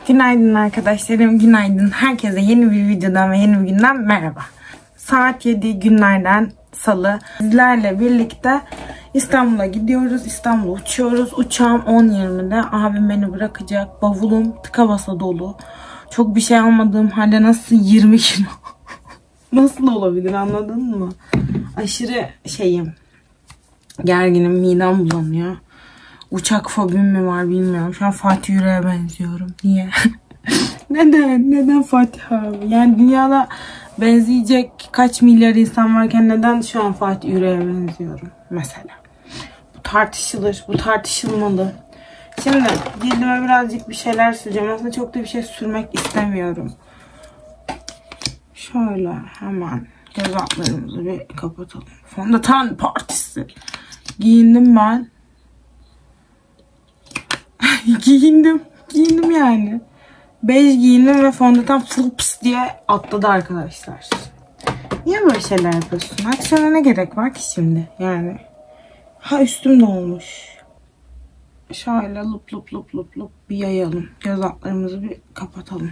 Günaydın arkadaşlarım, günaydın. Herkese yeni bir videodan ve yeni bir günden merhaba. Saat 7 günlerden salı. Sizlerle birlikte İstanbul'a gidiyoruz. İstanbul'a uçuyoruz. Uçağım 10.20'de. Abim beni bırakacak. Bavulum tıka basa dolu. Çok bir şey almadığım halde nasıl 20 kilo? Nasıl olabilir, anladın mı? Aşırı gerginim, midem bulanıyor. Uçak fobim mi var bilmiyorum. Şu an Fatih Yüreğe benziyorum. Niye? Neden Fatih abi? Yani dünyada benzeyecek kaç milyar insan varken neden şu an Fatih Yüreğe benziyorum mesela? Bu tartışılır. Bu tartışılmalı. Şimdi cildime birazcık bir şeyler süreceğim. Aslında çok da bir şey sürmek istemiyorum. Şöyle hemen göz altlarımızı bir kapatalım. Fondöten partisi. Giyindim ben. Giyindim yani. Bej giyindim ve fondöten flups diye atladı arkadaşlar. Niye böyle şeyler yapıyorsun? Akşama ne gerek var ki şimdi? Yani. Ha, üstüm dolmuş. Şöyle lup bir yayalım. Göz altlarımızı bir kapatalım.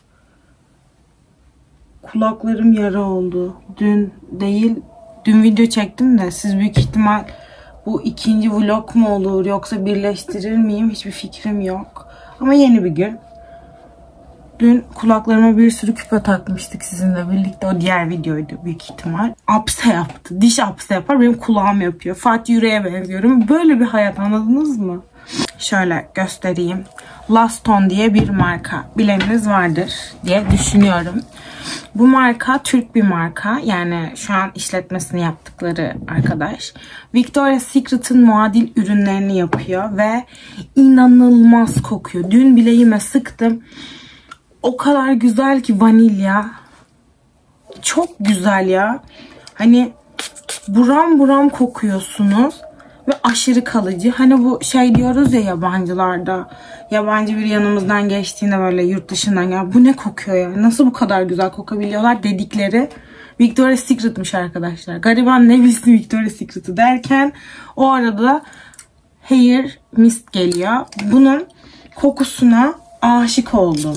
Kulaklarım yara oldu. Dün video çektim de siz büyük ihtimal bu ikinci vlog mu olur yoksa birleştirir miyim hiçbir fikrim yok. Ama yeni bir gün. Dün kulaklarıma bir sürü küpe takmıştık sizinle birlikte. O diğer videoydu büyük ihtimal. Apse yaptı. Diş apse yapar. Benim kulağım yapıyor. Fatih Yüreğe benziyorum. Böyle bir hayat, anladınız mı? Şöyle göstereyim. Laston diye bir marka. Bileniniz vardır diye düşünüyorum. Bu marka Türk bir marka. Yani şu an işletmesini yaptıkları arkadaş. Victoria's Secret'ın muadil ürünlerini yapıyor ve inanılmaz kokuyor. Dün bileğime sıktım. O kadar güzel ki vanilya. Çok güzel ya. Hani buram buram kokuyorsunuz. Ve aşırı kalıcı. Hani bu diyoruz ya yabancılarda. Yabancı bir yanımızdan geçtiğinde böyle yurt dışından ya bu ne kokuyor ya? Nasıl bu kadar güzel kokabiliyorlar dedikleri Victoria's Secret'mış arkadaşlar. Gariban ne bilsin Victoria's Secret'ı derken o arada Hair Mist geliyor. Bunun kokusuna aşık oldum.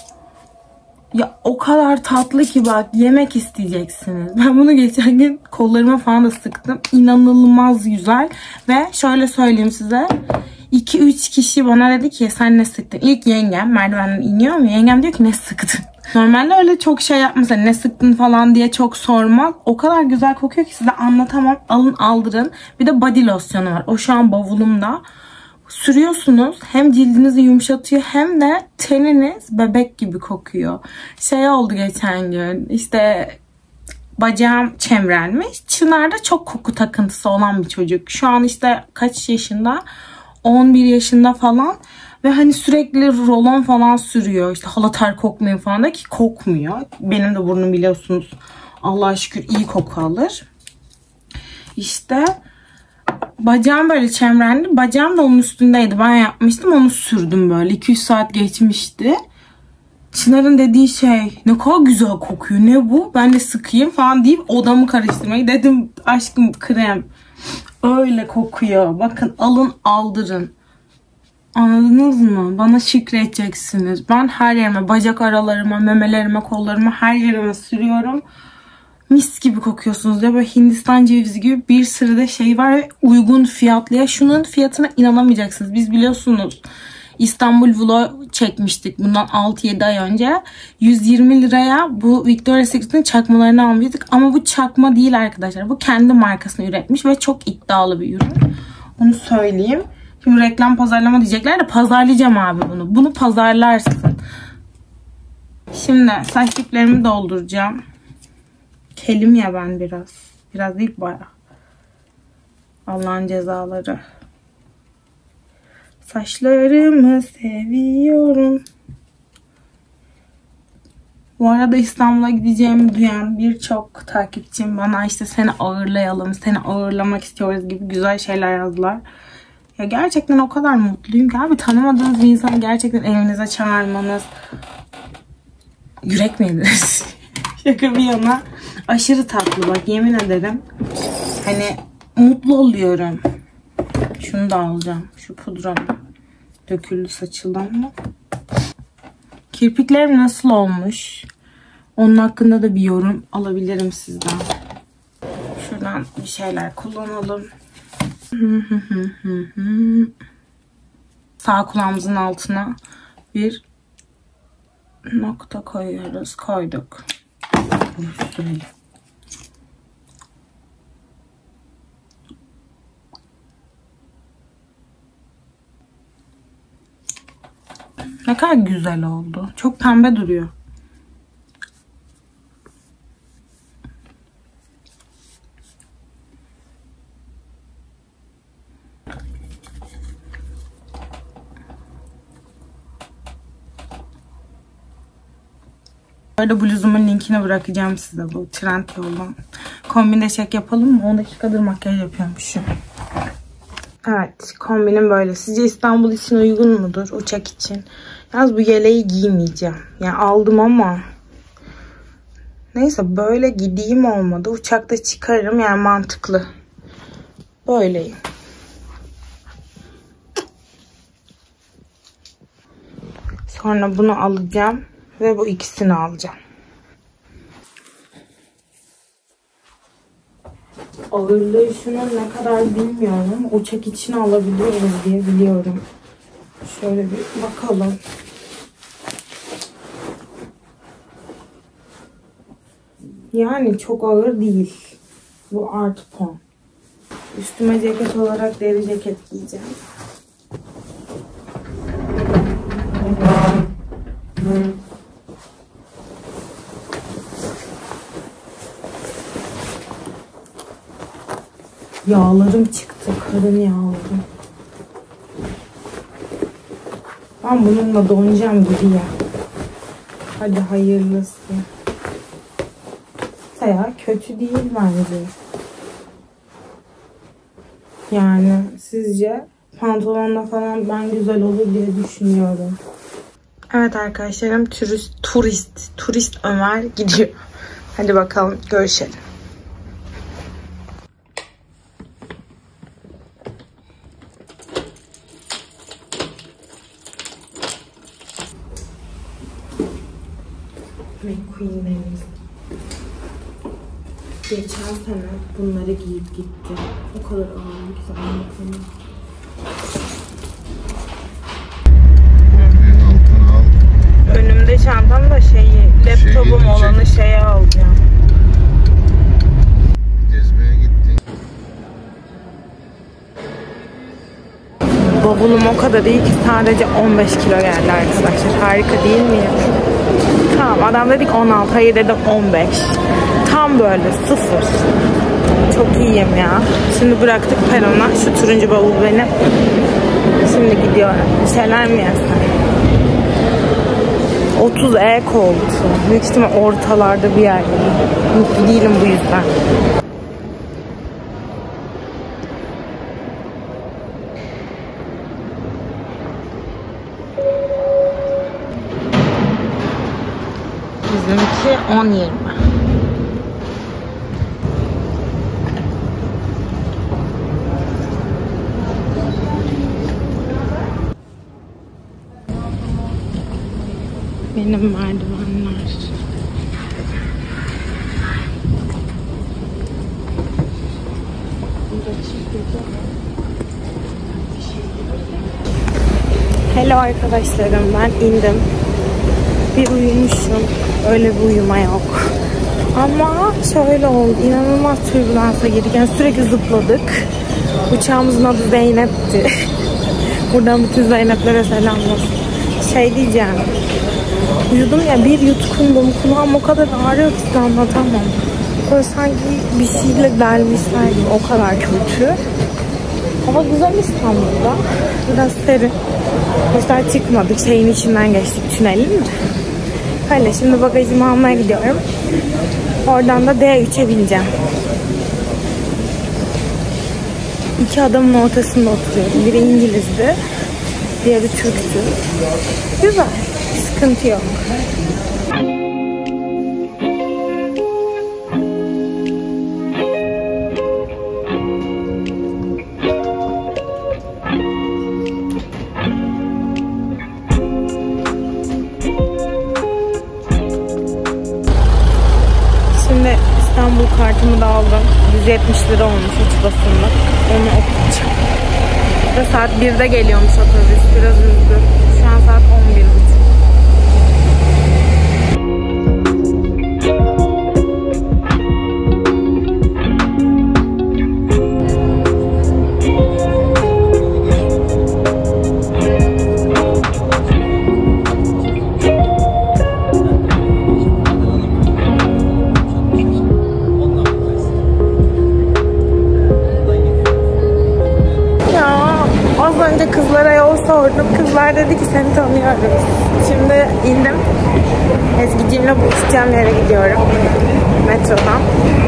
Ya o kadar tatlı ki bak, yemek isteyeceksiniz. Ben bunu geçen gün kollarıma falan da sıktım. İnanılmaz güzel. Ve şöyle söyleyeyim size. 2-3 kişi bana dedi ki sen ne sıktın? İlk yengem merdivenden iniyor mu? Yengem diyor ki ne sıktın? Normalde öyle çok şey yapmasa ne sıktın falan diye çok sormaz. O kadar güzel kokuyor ki size anlatamam. Alın aldırın. Bir de body losyonu var. O şu an bavulumda. Sürüyorsunuz, hem cildinizi yumuşatıyor hem de teniniz bebek gibi kokuyor. Oldu geçen gün, işte bacağım çemrenmiş. Çınar da çok koku takıntısı olan bir çocuk. Şu an işte kaç yaşında? 11 yaşında falan. Ve hani sürekli rolon falan sürüyor. İşte halater kokmuyor falan da, ki kokmuyor. Benim de burnum biliyorsunuz Allah'a şükür iyi koku alır. İşte bacağım böyle çemrendi. Bacağım da onun üstündeydi. Ben yapmıştım. Onu sürdüm böyle. 200 saat geçmişti. Çınar'ın dediği ne kadar güzel kokuyor. Ne bu? Ben de sıkayım falan deyip odamı karıştırmayı dedim. Aşkım krem. Öyle kokuyor. Bakın alın aldırın. Anladınız mı? Bana şükredeceksiniz. Ben her yerime, bacak aralarıma, memelerime, kollarıma, her yerime sürüyorum. Mis gibi kokuyorsunuz ya, böyle Hindistan cevizi gibi bir sürü de var ve uygun fiyatlıya. Şunun fiyatına inanamayacaksınız. Biz biliyorsunuz İstanbul vlog çekmiştik bundan 6-7 ay önce. 120 liraya bu Victoria's Secret'ın çakmalarını almıştık. Ama bu çakma değil arkadaşlar. Bu kendi markasını üretmiş ve çok iddialı bir ürün. Onu söyleyeyim. Şimdi reklam pazarlama diyecekler de pazarlayacağım abi bunu. Bunu pazarlarsın. Şimdi saç diplerimi dolduracağım. Kelim ya ben biraz. Biraz değil bayağı. Allah'ın cezaları. Saçlarımı seviyorum. Bu arada İstanbul'a gideceğimi duyan birçok takipçim bana işte seni ağırlayalım, seni ağırlamak istiyoruz gibi güzel şeyler yazdılar. Ya gerçekten o kadar mutluyum ki abi, tanımadığınız bir insanı gerçekten evinize çağırmanız yürek mi yenir? Şaka bir yana. Aşırı tatlı bak, yemin ederim. Hani mutlu oluyorum. Şunu da alacağım. Şu pudra döküldü saçıldan mı? Kirpiklerim nasıl olmuş? Onun hakkında da bir yorum alabilirim sizden. Şuradan bir şeyler kullanalım. Sağ kulağımızın altına bir nokta koyuyoruz. Koyduk. Ne kadar güzel oldu. Çok pembe duruyor. Böyle bluzumun linkini bırakacağım size, bu Trendyol'dan. Kombinde çek yapalım mı? 10 dakikadır makyaj yapıyormuşum. Evet, kombinim böyle. Sizce İstanbul için uygun mudur? Uçak için. Yalnız bu yeleği giymeyeceğim. Yani aldım ama neyse, böyle gideyim olmadı. Uçakta çıkarırım, yani mantıklı. Böyleyim. Sonra bunu alacağım ve bu ikisini alacağım. Ağırlığı şunun ne kadar bilmiyorum. Uçak için alabiliyoruz diye biliyorum. Şöyle bir bakalım. Yani çok ağır değil. Bu artı pon. Üstüme ceket olarak deri ceket giyeceğim. Yağlarım çıktı. Karın yağlarım. Ben bununla donacağım gibi ya. Hadi hayırlısı. Ya kötü değil bence. Yani sizce pantolonla falan ben güzel olur diye düşünüyorum. Evet arkadaşlarım, turist Ömer gidiyor. Hadi bakalım, görüşelim. McQueen'lerimiz. Geçen sene bunları giyip gitti. O kadar ağır ki zaten. Önümde çantam da laptopum olanı şeye alacağım. Gezmeye gittik. Bavulum o kadar iyi ki sadece 15 kilo geldi arkadaşlar. Harika değil mi ya? Tamam, adam dedik 16, hayır dedim 15. Tam böyle 0. Çok iyiyim ya. Şimdi bıraktık perona. Şu turuncu bavul benim. Şimdi gidiyorum. Bir şeyler mi yesem? 30 koltuğu. Büyük ihtimal ortalarda bir yerde. Mutlu değilim bu yüzden. Bizimki 10-20. Benim merdivenler. Hello arkadaşlarım, ben indim. Bir uyumuşum. Öyle bir uyuma yok. Ama şöyle oldu. İnanılmaz türbülansa girdik. Yani sürekli zıpladık. Uçağımızın adı Zeynep'ti. Buradan bütün Zeynep'lere selam olsun. Şey diyeceğim. Uyudum ya, bir yutkundum. Kulağım o kadar ağrıyor ki size anlatamam. Böyle sanki bir şeyle delmişler gibi. O kadar kötü. Hava güzel İstanbul'da. Biraz serin. Mesela çıkmadık. Şeyin içinden geçtik. Tünelin mi? Öyle, şimdi bagajımı almaya gidiyorum. Oradan da D3'e bineceğim. 2 adamın ortasında oturuyorum. Biri İngilizdi. Diğeri Türk'tü. Güzel. Sıkıntı yok. İstanbul kartımı da aldım. 170 lira olmuş 3 basımlık. Onu okuyacağım. Ve saat 1'de geliyormuş otobüs. Biraz üzdü. Şu an saat 11.30. Kızlara yol sordum. Kızlar dedi ki seni tanıyoruz. Şimdi indim. Ezgi'cimle buluşacağım yere gidiyorum. Metrodan.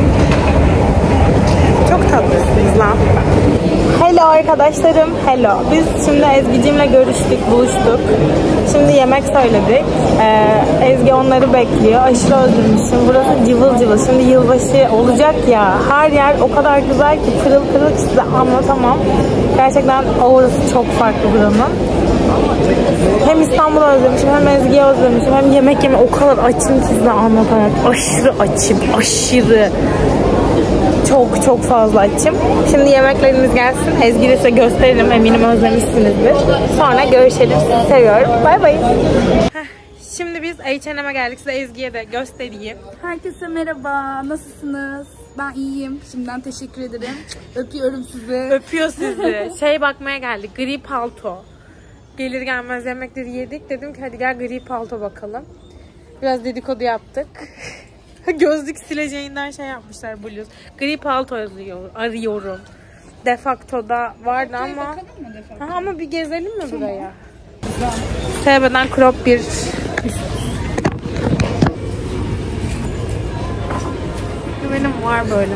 Çok tatlısınız lan. Hello arkadaşlarım. Hello. Biz şimdi Ezgi'cimle görüştük, buluştuk. Şimdi yemek söyledik. Ezgi onları bekliyor. Aşırı özlemişim. Burası cıvıl cıvıl. Şimdi yılbaşı olacak ya. Her yer o kadar güzel ki pırıl pırıl ki size anlatamam. Gerçekten aurası çok farklı buranın. Hem İstanbul'u özlemişim, hem Ezgi'yi özlemişim, hem yemek yeme o kadar açım ki size anlatamam. Aşırı açım, aşırı. Çok fazla açım. Şimdi yemeklerimiz gelsin. Ezgi'yi size gösteririm. Eminim özlemişsinizdir. Sonra görüşelim. Sizi seviyorum. Bay bay. Şimdi biz H&M'e geldik. Size Ezgi'ye de göstereyim. Herkese merhaba. Nasılsınız? Ben iyiyim. Şimdiden teşekkür ederim. Öpüyorum sizi. Öpüyor sizi. Bakmaya geldik. Gri palto. Gelir gelmez yemekleri yedik. Dedim ki hadi gel gri palto bakalım. Biraz dedikodu yaptık. Gözlük sileceğinden şey yapmışlar bluz. Gri palto arıyorum. Defakto'da vardı ama. Ama bir gezelim mi buraya? TB'den crop bir. Benim var böyle.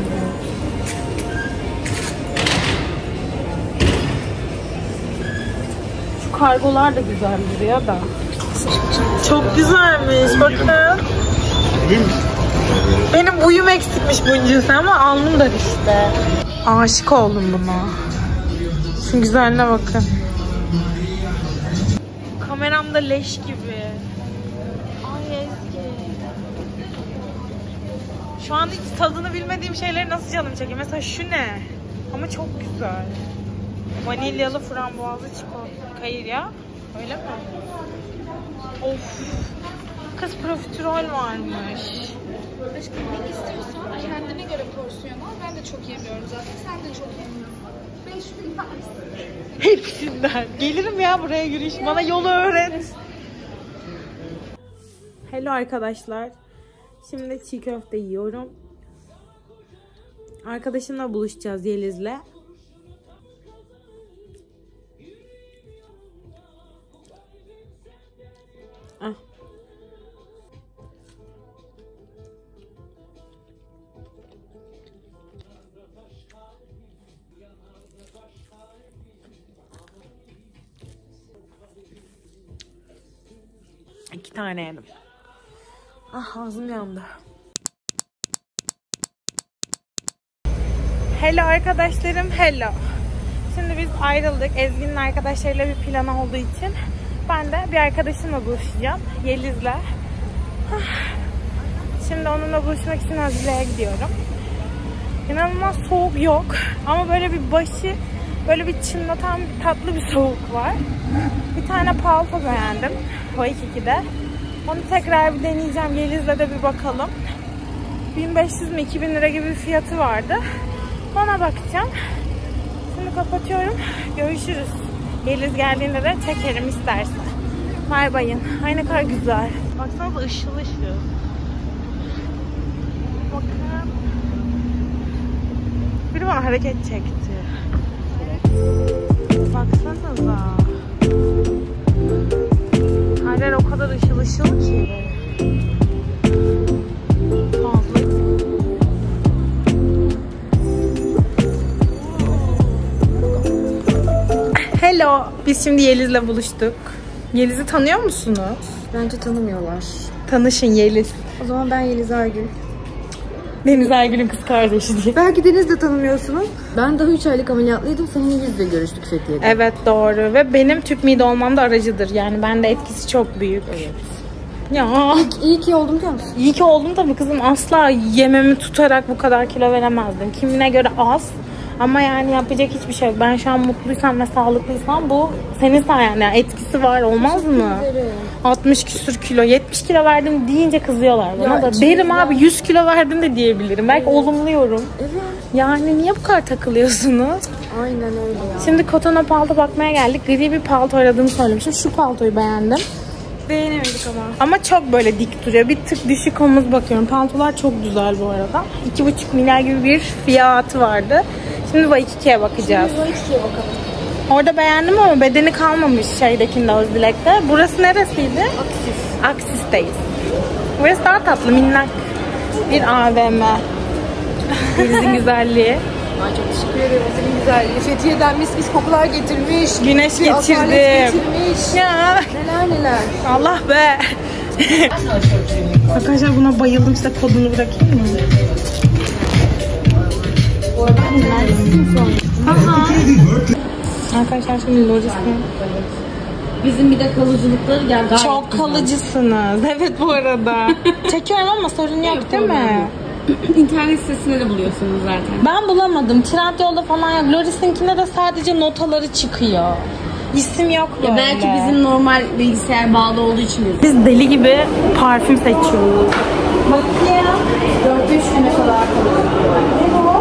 Şu kargolar da güzel duruyor da. Çok güzelmiş. Bakın. Benim uyum eksikmiş bunca ama alnım da işte. Aşık oldum buna. Şu güzelliğine bakın. Kameramda leş gibi. Ay Ezgi. Şu an hiç tadını bilmediğim şeyleri nasıl canım çekiyor? Mesela şu ne? Ama çok güzel. Vanilyalı frambuazlı çikolata. Hayır ya. Öyle mi? Of. Kız profiterol varmış. Aşkım ne istiyorsan kendine göre porsiyon al. Ben de çok yemiyorum zaten. Sen de çok yemiyorsun. 5 gün yersin. Hepsinden. Gelirim ya buraya yürüyüş. Bana yolu öğret. Hello arkadaşlar. Şimdi çiğ köfte yiyorum. Arkadaşımla buluşacağız Yeliz'le. Ah. İki tane yedim. Ah ağzım yandı. Hello arkadaşlarım, hello. Şimdi biz ayrıldık. Ezgi'nin arkadaşlarıyla bir plan olduğu için ben de bir arkadaşımla buluşacağım. Yeliz'le. Şimdi onunla buluşmak için Azize'ye gidiyorum. İnanılmaz soğuk yok. Ama böyle bir başı, böyle bir çınlatan tatlı bir soğuk var. Bir tane palto beğendim. Waikki'de. Onu tekrar bir deneyeceğim. Yeliz'le de bir bakalım. 1500 mi 2000 lira gibi bir fiyatı vardı. Ona bakacağım. Şimdi kapatıyorum. Görüşürüz. Yeliz geldiğinde de çekerim istersen. Bay bayın. Ay ne kadar güzel. Baksanıza ışıl ışıl. Bakın. Biri bana hareket çekti. Baksanıza. Her yer o kadar ışıl ışıl ki. Hello. Biz şimdi Yeliz'le buluştuk. Yeliz'i tanıyor musunuz? Bence tanımıyorlar. Tanışın Yeliz. O zaman ben Yeliz Ergül. Deniz Ergül'ün kız kardeşi diye. Belki Deniz de tanımıyorsunuz. Ben daha 3 aylık ameliyatlıydım. Seninle Yeliz'le görüştük Fethiye'de. Evet doğru. Ve benim tüp mide olmamda aracıdır. Yani bende etkisi çok büyük. Evet. Ya İyi ki oldum biliyor musun? iyi ki oldum tabii kızım. Asla yememi tutarak bu kadar kilo veremezdim. Kimine göre az. Ama yani yapacak hiçbir şey yok. Ben şu an mutluysam ve sağlıklıysam bu senin sayende. Yani etkisi var, olmaz mı? 60 küsür kilo, 70 kilo verdim deyince kızıyorlar bana da. Derim abi 100 kilo verdim de diyebilirim. Belki olumluyorum. Evet. Yani niye bu kadar takılıyorsunuz? Aynen öyle ya. Şimdi Koton'a palto bakmaya geldik. Gri bir palto aradığımı söylemiştim. Şu paltoyu beğendim. Beğenemedik ama. Ama çok böyle dik duruyor. Bir tık düşük omuz bakıyorum. Paltolar çok güzel bu arada. 2,5 milyar gibi bir fiyatı vardı. Şimdi Waikiki'ye bakacağız. Orada beğendim ama bedeni kalmamış şeydekinde, Özbilek'te. Burası neresiydi? Aksis'teyiz. Burası daha tatlı, minnak bir AVM. Denizin güzelliği. Ay çok teşekkür ederim. Senin güzelliği. Fethiye'den mis mis kokular getirmiş. Güneş Bir asalet getirdim. getirmiş. Ya. Neler neler. Allah be. Arkadaşlar buna bayıldım. Size kodunu bırakayım mı? Bu arada neredesin son? Arkadaşlar şimdi Loris'in Bizim bir de kalıcılıkları gel gayet çok güzel. kalıcısınız. Evet bu arada. Çekiyorum ama sorun yok değil mi? İnternet sitesinde de buluyorsunuz zaten. Ben bulamadım. Trendyol'da falan yok. Loris'inkinde de sadece notaları çıkıyor. İsim yok böyle. Ya belki bizim normal bilgisayar bağlı olduğu için yazıyor. Biz deli gibi parfüm seçiyoruz. Bakayım. 4-5 güne kadar kalıyor. Ne bu?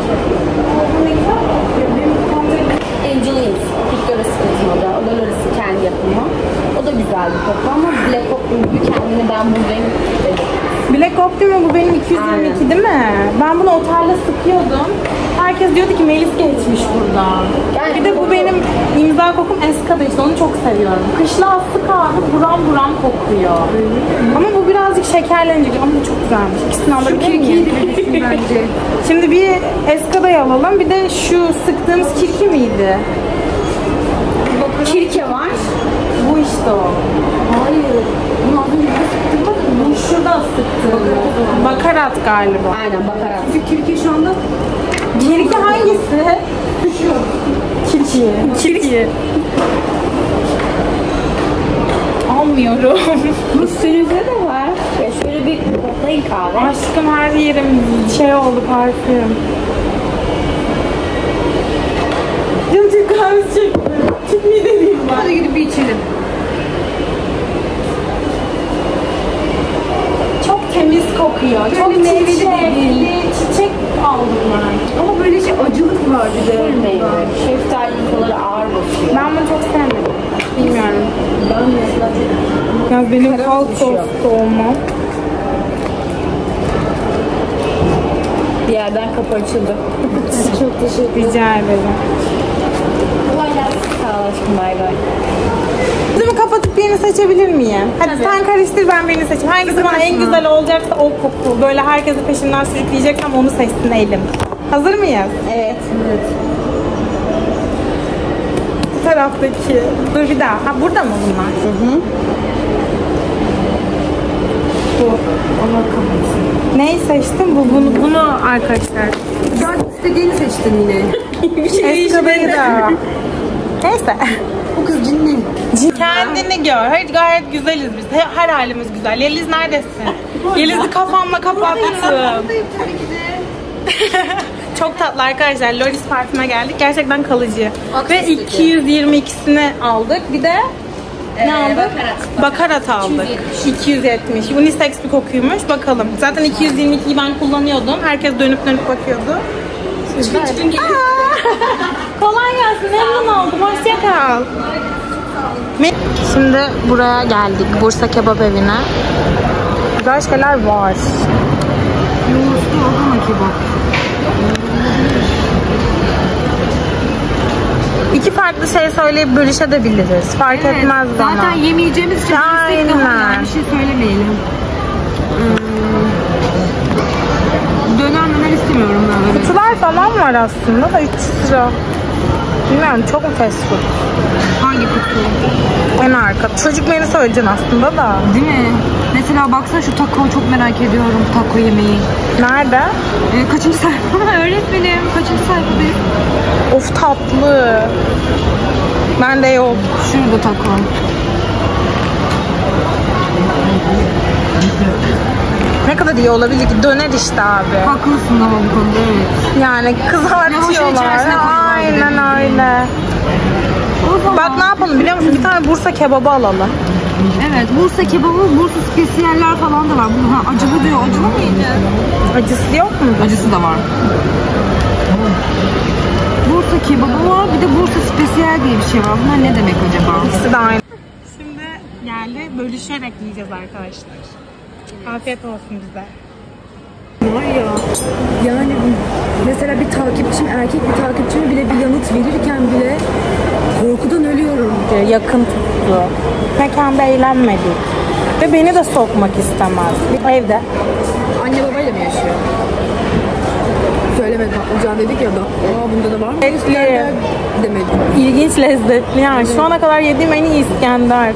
Angelines. Victoria's Secret moda. O da Loris'in kendi yapımı. O da güzel bir koku ama Black Opera gibi kendini ben buradayım dedim. Black Optima bu benim 222 Aynen. değil mi? Ben bunu otelde sıkıyordum. Herkes diyordu ki Melis geçmiş buradan. Yani bir de bu benim imza kokum Eska'da, işte onu çok seviyorum. Kışlığa sık abi buram buram kokuyor. Ama bu birazcık şekerlenici ama bu çok güzelmiş. İkisini alabilir miyim? bence. Şimdi bir Eska'dayı alalım. Bir de şu sıktığımız kirki miydi? Kirke var. Bu işte o. Hayır. Bunu az önce sıktırmadın mı? Bu şurada sıktığım. Bakarat galiba. Aynen bakarak. Çünkü Kirke şu anda Kirki hangisi? Şu. Kirki. Kirki. Almıyorum. üstünüzde de var. Ya şöyle bir koklayın kahve. Aşkım her yerim şey oldu, parfüm. Canım Türk kahvesi çekti. Türk mide diyeyim ben. Hadi gidip bir içelim. Çok temiz kokuyor. Böyle çok meyveli çiçekli, çiçek aldım ben. Ama böyle acılık var bir de. Meyve. Şeftali kokuları ağır basıyor. Ben bunu çok sevmedim. Bilmiyorum. Ben mesela Ya benim halk tostu olmam. bir yerden kapı açıldı. Çok teşekkür rica ederim. Kolay gelsin. Sağ ol aşkım, bay bay. Gözümü kapatıp birini seçebilir miyim? Hadi sen karıştır, ben birini seçeyim. Hangisi bana en güzel olacaksa o koku. Böyle herkesi peşinden sürükleyeceksem onu seçsin elim. Hazır mıyız? Evet. Bu taraftaki. Dur bir daha. Ha burada mı bunlar? Hı. Bu. Allah kahretsin. Neyi seçtim? Bunu arkadaşlar. Sen istediğini seçtin yine. Eskadayı da. Neyse. Bu kız cinli. Kendini gör. Hayır, gayet güzeliz biz. Her halimiz güzel. Yeliz neredesin? Yeliz'i kafamla kapattım. Çok tatlı arkadaşlar. Loris parfüme geldik. Gerçekten kalıcı. Ve 222'sini aldık. Bir de ne aldık? Bakarat aldık. 270. Unisex bir kokuymuş. Bakalım. Zaten 222'yi ben kullanıyordum. Herkes dönüp bakıyordu. Kolay gelsin. Memnun oldum. Hoşça kal. Şimdi buraya geldik. Bursa Kebap Evi'ne. Güzel şeyler var. Yoğurtlu Adana kebap. İki farklı şey söyleyip bölüşebiliriz. Fark etmez bana. Zaten yemeyeceğimiz için Aynen. yani bir şey söylemeyelim. Döner istemiyorum ben böyle. Kutular falan var aslında da 300 lira. Bilmiyorum, çok mu fast food? Hangi kutu? En arka. Çocuk menü söyleyeceksin aslında da. Değil mi? Mesela baksana şu takoyu çok merak ediyorum. Taco yemeği. Nerede? Kaçıncı sayfa? Öğretmenim. Kaçıncı sayfadayız? Of tatlı. Bende yok. Şurada taco. da diye olabilir ki döner işte abi. Haklısın ama bu konuda evet. Yani kızartıyorlar. içerisine koyuyorlar. Aynen öyle. Bak ne yapalım biliyor musun? Bir tane Bursa kebabı alalım. Evet, Bursa kebabı, Bursa spesiyeller falan da var. Ha, acılı diyor. Acılı mıydı? Acısı yok mu? Acısı da var. Bursa kebabı var, bir de Bursa spesiyel diye bir şey var. Bunlar ne demek acaba? İkisi de aynı. Şimdi geldi bölüşerek yiyeceğiz arkadaşlar. Afiyet olsun bize. Var ya, yani mesela bir takipçim, erkek bir takipçime bile bir yanıt verirken bile korkudan ölüyorum. Yakın tuttu. Mekanda eğlenmedik. Ve beni de sokmak istemez. Evde. Anne babayla mı yaşıyor? Söylemedi. Patlıcan dedik ya da. Aa bunda da var mı? Demedim. İlginç, lezzetli yani. Şu ana kadar yediğim en iyi İskender.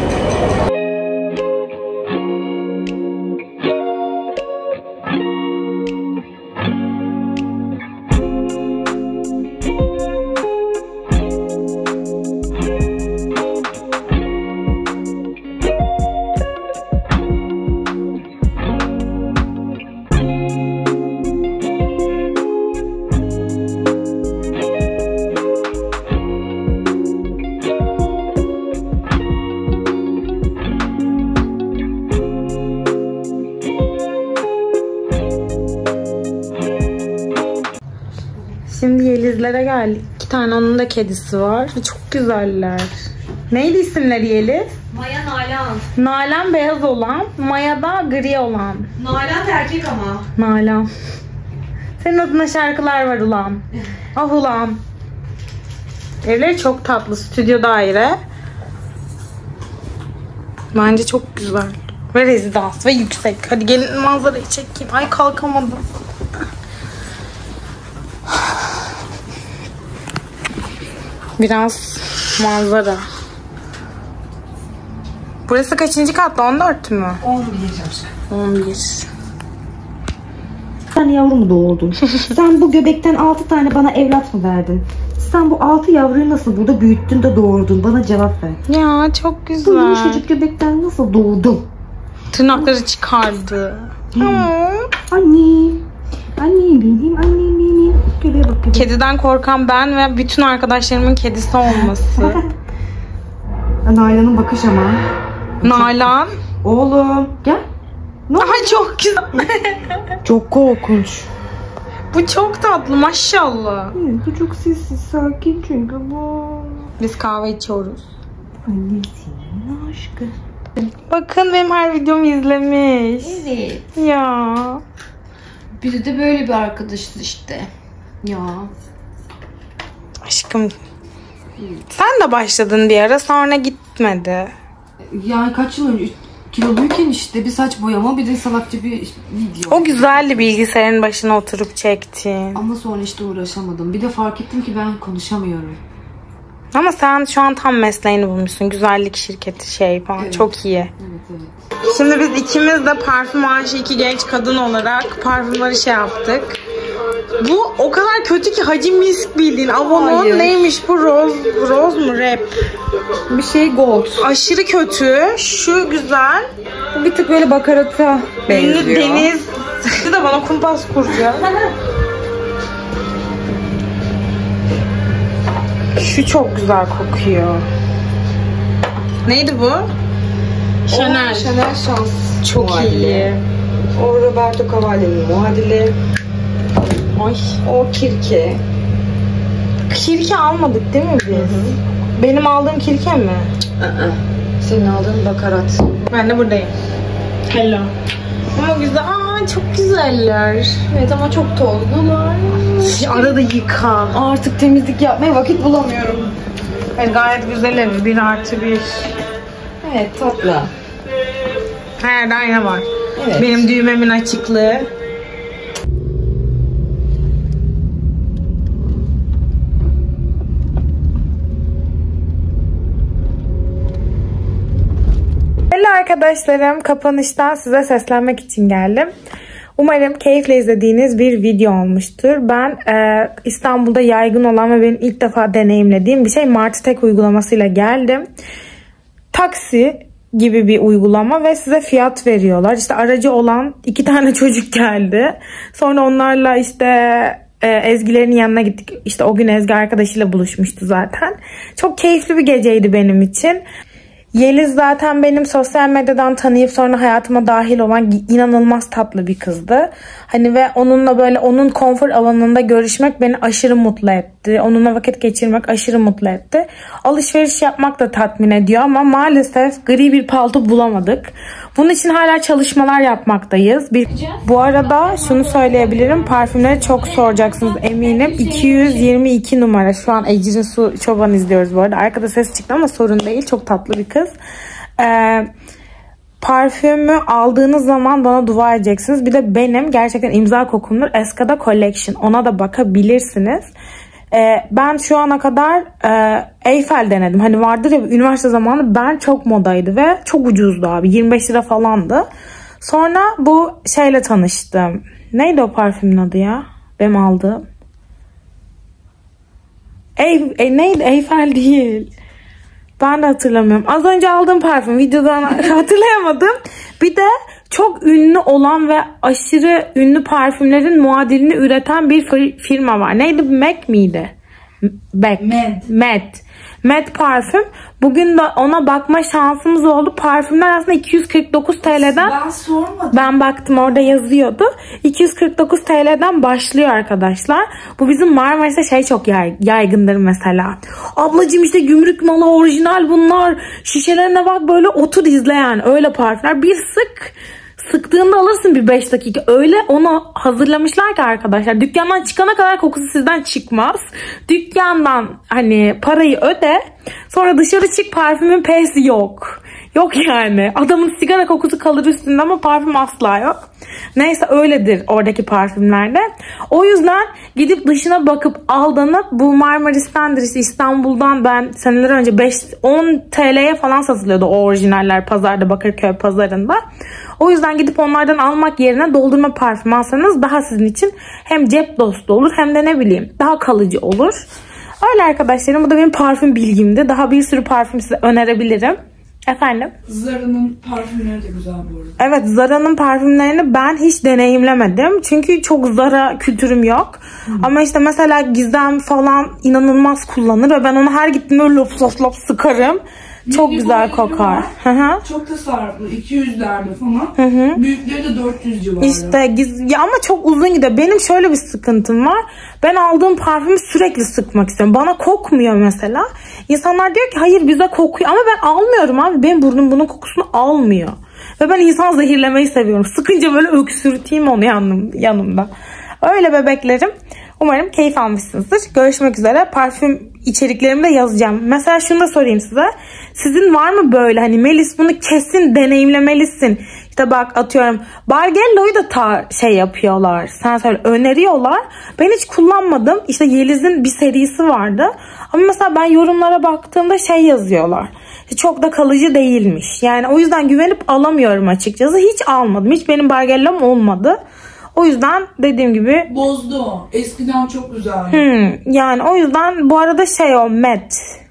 Şimdi Yelizlere geldik. 2 tane onun da kedisi var. Çok güzeller. Neydi isimleri Yeliz? Maya Nalan. Nalan beyaz olan, Maya da gri olan. Nalan da erkek ama. Nalan. Senin adına şarkılar var ulan. Ah ulan. Evleri çok tatlı. Stüdyo daire. Bence çok güzel. Ve rezidans ve yüksek. Hadi gelin manzarayı çekeyim. Ay kalkamadım. Biraz manzara. Burası kaçıncı katta? 14 mü? 11. 11. Sen yavru mu doğurdun? Sen bu göbekten 6 tane bana evlat mı verdin? Sen bu 6 yavruyu nasıl burada büyüttün de doğurdun? Bana cevap ver. Ya çok Bu güzel. yumuşacık göbekten nasıl doğdun? Tırnakları çıkardı. Annem. Annem benim, annem benim. Göbeğe bak göbeğe. Kediden korkan ben ve bütün arkadaşlarımın kedisi olması. Nalan'ın bakış ama. Nalan. Oğlum gel. Ay çok güzel. Çok korkunç. Bu çok tatlı maşallah. Bu çok sessiz, sakin çünkü bu. Biz kahve içiyoruz. Annesinin aşkı. Bakın benim her videomu izlemiş. Evet. Ya. Biz de böyle bir arkadaşız işte. Ya. Aşkım. Sen de başladın bir ara sonra gitmedi. Yani kaç yıl önce kiloluyken işte bir saç boyama bir de salakça bir video. O güzeldi bilgisayarın başına oturup çektin. Ama sonra işte uğraşamadım. Bir de fark ettim ki ben konuşamıyorum. Ama sen şu an tam mesleğini bulmuşsun. Güzellik şirketi şey falan. Evet. Çok iyi. Evet. Şimdi biz ikimiz de parfüm aşığı 2 genç kadın olarak parfümleri şey yaptık. Bu o kadar kötü ki Hacı Misk bildiğin. Avon'un Hayır. neymiş bu? Roz mu? Rap. Bir şey gold. Aşırı kötü. Şu güzel. Bir tık böyle bakarata benziyor. Deniz. Siz de bana kumpas kuracak. Şu çok güzel kokuyor. Neydi bu? Chanel. Chanel şans. Çok iyi. O Roberto Cavalli'nin muadili. Ay. O kirke. Kirke almadık değil mi biz? Benim aldığım kirke mi? Senin aldığın bakarat. Ben de buradayım. Hello. Ama güzel. Aa çok güzeller. Evet ama çok tozlular. Arada yıka. Artık temizlik yapmaya vakit bulamıyorum. Evet, gayet güzel ev. 1+1. Evet tatlı. Her yerde ayna var. Evet. Benim düğmemin açıklığı. Merhaba arkadaşlarım. Kapanıştan size seslenmek için geldim. Umarım keyifle izlediğiniz bir video olmuştur. Ben İstanbul'da yaygın olan ve benim ilk defa deneyimlediğim bir şey Martı Tek uygulamasıyla geldim. Taksi gibi bir uygulama ve size fiyat veriyorlar. İşte aracı olan 2 tane çocuk geldi. Sonra onlarla işte Ezgilerin yanına gittik. İşte o gün Ezgi arkadaşıyla buluşmuştu zaten. Çok keyifli bir geceydi benim için. Yeliz zaten benim sosyal medyadan tanıyıp sonra hayatıma dahil olan inanılmaz tatlı bir kızdı. Hani ve onunla böyle onun konfor alanında görüşmek beni aşırı mutlu etti. Onunla vakit geçirmek aşırı mutlu etti. Alışveriş yapmak da tatmin ediyor ama maalesef gri bir palto bulamadık. Bunun için hala çalışmalar yapmaktayız. Bu arada şunu söyleyebilirim. Parfümleri çok soracaksınız eminim. 222 numara. Şu an Ecrin Su Çoban izliyoruz bu arada. Arkada ses çıktı ama sorun değil. Çok tatlı bir kız. Parfümü aldığınız zaman bana dua edeceksiniz. Bir de benim gerçekten imza kokumdur. Escada Collection. Ona da bakabilirsiniz. Ben şu ana kadar Eiffel denedim. Hani vardır ya üniversite zamanı ben çok modaydı ve çok ucuzdu abi. 25 lira falandı. Sonra bu şeyle tanıştım. Neydi o parfümün adı ya? Benim aldığım. Neydi? Eiffel değil. Ben de hatırlamıyorum. Az önce aldığım parfüm. Videodan hatırlayamadım. Bir de çok ünlü olan ve aşırı ünlü parfümlerin muadilini üreten bir firma var. Neydi? MAC miydi? Med parfüm. Bugün de ona bakma şansımız oldu. Parfümler aslında 249 TL'den. Ben sormadım. Ben baktım orada yazıyordu. 249 TL'den başlıyor arkadaşlar. Bu bizim Marmaris'te çok yaygındır mesela. Ablacığım işte gümrük malı orijinal bunlar. Şişelerine bak böyle otur izle yani. Öyle parfümler. Bir sıktığında alırsın bir 5 dakika. Öyle onu hazırlamışlar ki arkadaşlar. Dükkandan çıkana kadar kokusu sizden çıkmaz. Dükkandan hani parayı öde. Sonra dışarı çık, parfümün P'si yok. Yok yani. Adamın sigara kokusu kalır üstünde ama parfüm asla yok. Neyse öyledir oradaki parfümlerde. O yüzden gidip dışına bakıp aldanıp bu Marmaris'tendir işte İstanbul'dan ben seneler önce 10 TL'ye falan satılıyordu o orijinaller pazarda, Bakırköy pazarında. O yüzden gidip onlardan almak yerine doldurma parfüm alsanız daha sizin için hem cep dostu olur hem de ne bileyim daha kalıcı olur. Öyle arkadaşlarım, bu da benim parfüm bilgimdi. Daha bir sürü parfüm size önerebilirim. Efendim? Zara'nın parfümleri de güzel bu arada. Evet, Zara'nın parfümlerini ben hiç deneyimlemedim. Çünkü çok Zara kültürüm yok. Ama işte mesela Gizem falan inanılmaz kullanır ve ben onu her gittiğimde öyle lop sıkarım. Çok güzel kokar. Çok tasarruflu. 200'lerde falan. Büyükleri de 400 civarı. İşte ya ama çok uzun gidiyor. Benim şöyle bir sıkıntım var. Ben aldığım parfümü sürekli sıkmak istiyorum. Bana kokmuyor mesela. İnsanlar diyor ki hayır bize kokuyor. Ama ben almıyorum abi. Benim burnum bunun kokusunu almıyor. Ve ben insan zehirlemeyi seviyorum. Sıkınca böyle öksürteyim onu yanımda. Öyle bebeklerim. Umarım keyif almışsınızdır. Görüşmek üzere. Parfüm içeriklerimi de yazacağım. Mesela şunu da sorayım size. Sizin var mı böyle hani Melis bunu kesin deneyimlemelisin. İşte bak atıyorum Bargello'yu da yapıyorlar. Sen söyle öneriyorlar. Ben hiç kullanmadım. İşte Yeliz'in bir serisi vardı. Ama mesela ben yorumlara baktığımda yazıyorlar. Çok da kalıcı değilmiş. Yani o yüzden güvenip alamıyorum açıkçası. Hiç almadım. Hiç benim Bargello'm olmadı. O yüzden dediğim gibi bozdu o. Eskiden çok güzeldi. Yani o yüzden bu arada o Met.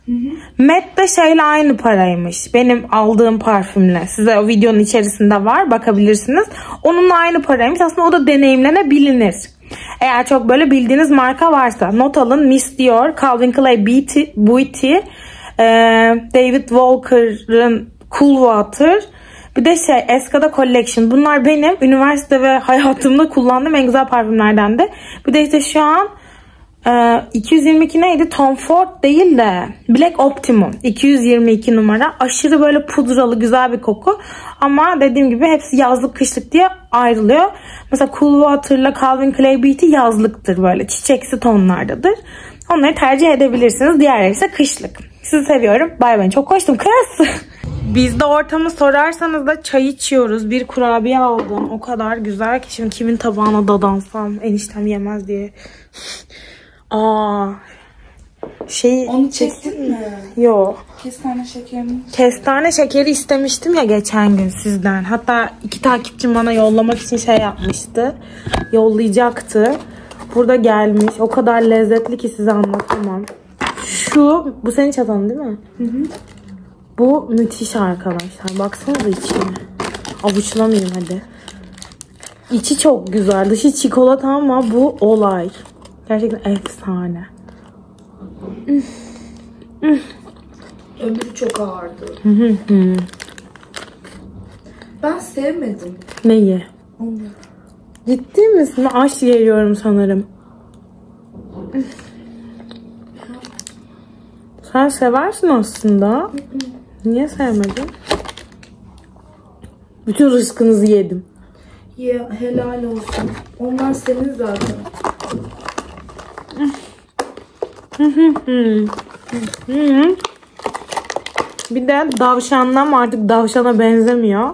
Met de şeyle aynı paraymış. Benim aldığım parfümle. Size o videonun içerisinde var. Bakabilirsiniz. Onunla aynı paraymış. Aslında o da deneyimlenebilir. Eğer çok böyle bildiğiniz marka varsa. Not alın. Miss Dior, Calvin Klein Beauty, David Walker'ın Cool Water. Bir de Escada Collection. Bunlar benim üniversite ve hayatımda kullandığım en güzel parfümlerden de. Bir de işte şu an 222 neydi? Tom Ford değil de Black Optimum. 222 numara. Aşırı böyle pudralı güzel bir koku. Ama dediğim gibi hepsi yazlık kışlık diye ayrılıyor. Mesela Cool Water'la Calvin Klein Beauty yazlıktır böyle. Çiçeksi tonlardadır. Onları tercih edebilirsiniz. Diğerleri ise kışlık. Sizi seviyorum. Bay bay. Çok koştum kız. Bizde ortamı sorarsanız da çay içiyoruz. Bir kurabiye aldım. O kadar güzel ki şimdi kimin tabağına dadansam eniştem yemez diye. Onu çektin mi? Yok. Kestane şekerini. Kestane şekeri istemiştim ya geçen gün sizden. Hatta 2 takipçim bana yollamak için yapmıştı. Yollayacaktı. Burada gelmiş. O kadar lezzetli ki size anlatamam. Bu senin çatalın değil mi? Bu müthiş arkadaşlar. Baksanıza içine. Avuçlamayayım hadi. İçi çok güzel. Dışı çikolata ama bu olay. Gerçekten efsane. Ömrü çok ağırdı. Ben sevmedim. Neyi? Onu. Ciddi misin? Aş yiyorum sanırım. Sen seversin aslında. Niye sevmedin? Bütün rızkınızı yedim. Ya helal olsun. Onlar senin zaten. Bir de davşandan artık davşana benzemiyor.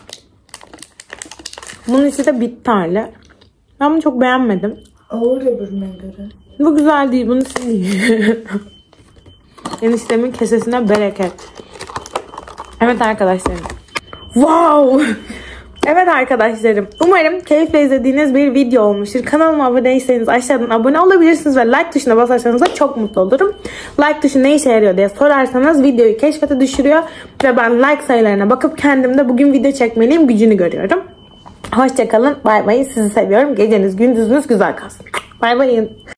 Bunun içi de bitterli. Ben bunu çok beğenmedim. Ağır öbürüne göre. Bu güzel değil. Bunu siz yiyin. Eniştemin kesesine bereket. Evet arkadaşlarım. Wow! Evet arkadaşlarım. Umarım keyifle izlediğiniz bir video olmuştur. Kanalıma abone değilseniz aşağıdan abone olabilirsiniz ve like tuşuna basarsanız da çok mutlu olurum. Like tuşu ne işe yarıyor diye sorarsanız videoyu keşfete düşürüyor ve ben like sayılarına bakıp kendimde bugün video çekmeliyim gücünü görüyorum. Hoşçakalın. Bay bay. Sizi seviyorum. Geceniz gündüzünüz güzel kalsın. Bay bay.